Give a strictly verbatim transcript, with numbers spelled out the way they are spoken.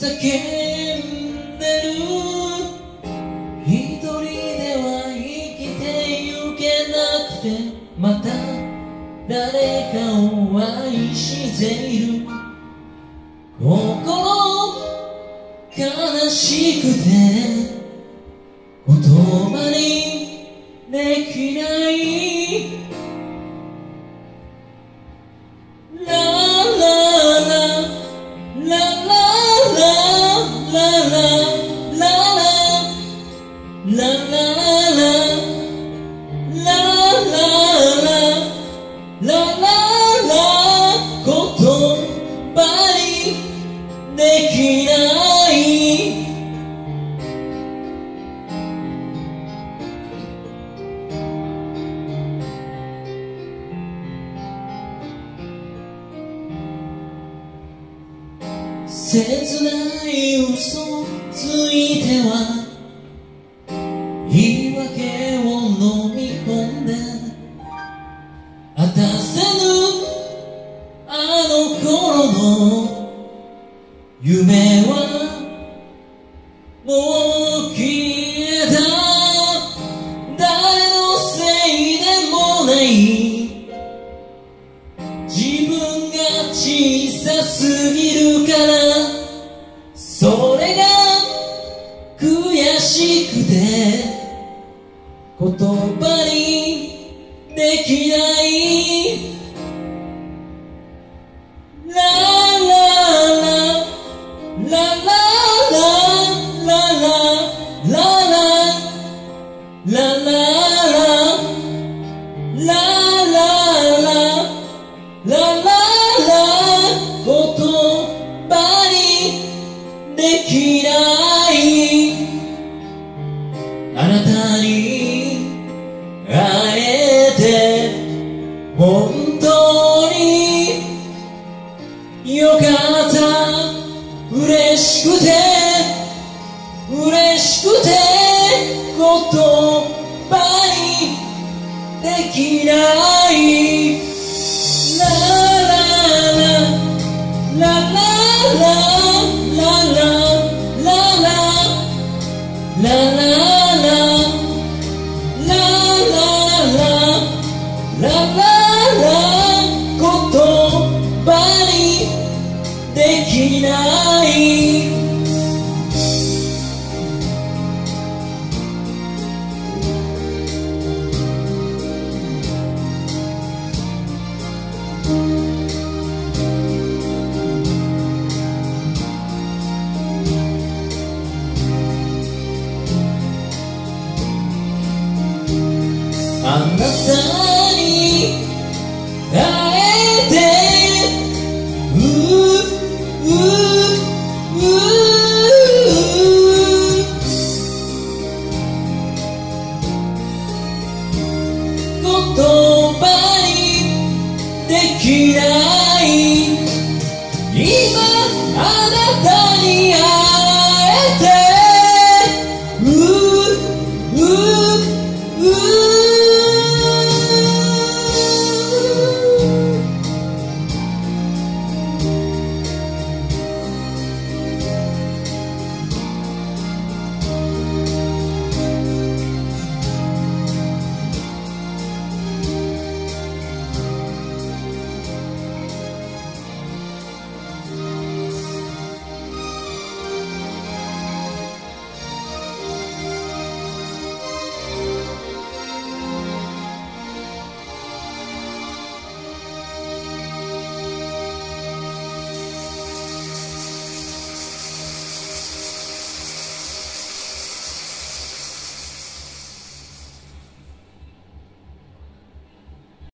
叫んでる。一人では生きてゆけなくて、また誰かを愛している。心悲しくて言葉にできない。ララララララララララララできない。切ない嘘ついては言い訳を飲み込んで、果たせぬあの頃の夢はもう消えた。誰のせいでもない。自分が小さすぎるから、それが悔しくて言葉にできない。ララララララララララ言葉にできない。あなたに会えて本当によかった。嬉しくて嬉しくて言葉にできない。ララララララララララララララ言葉にできない。あなたに会えてううう言葉にできない。今あなたに会えて